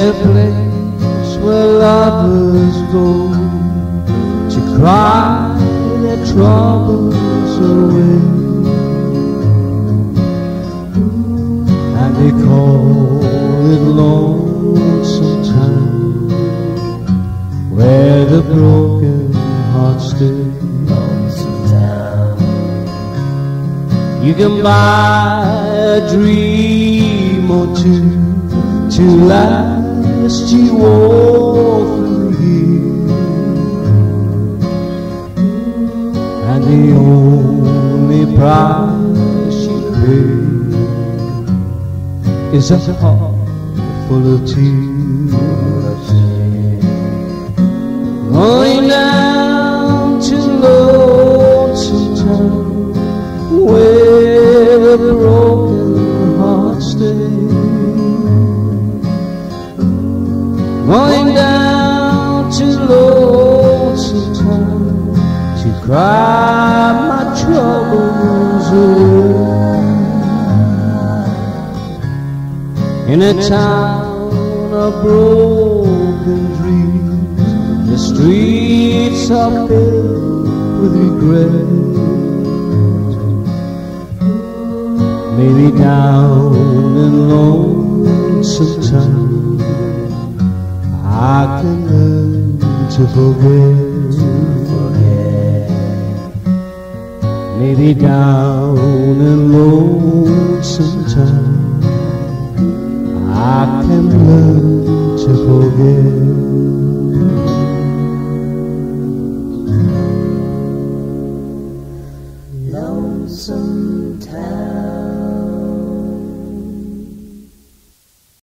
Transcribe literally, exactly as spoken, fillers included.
a place where lovers go to cry their troubles away, and they call it Lonesome Town, where the broken hearts stay. Lonesome Town. You can buy a dream or two to last you all through the year, and the only price you pay is a heart full of tears. Going down to Lonesome Town, where the broken hearts stay. Going down to Lonesome Town to cry my troubles away. In a town of broken dreams, the streets are filled with regret. Maybe down in Lonesome Town I can learn to forget. Maybe down in Lonesome Town I can learn to forget. Lonesome Town.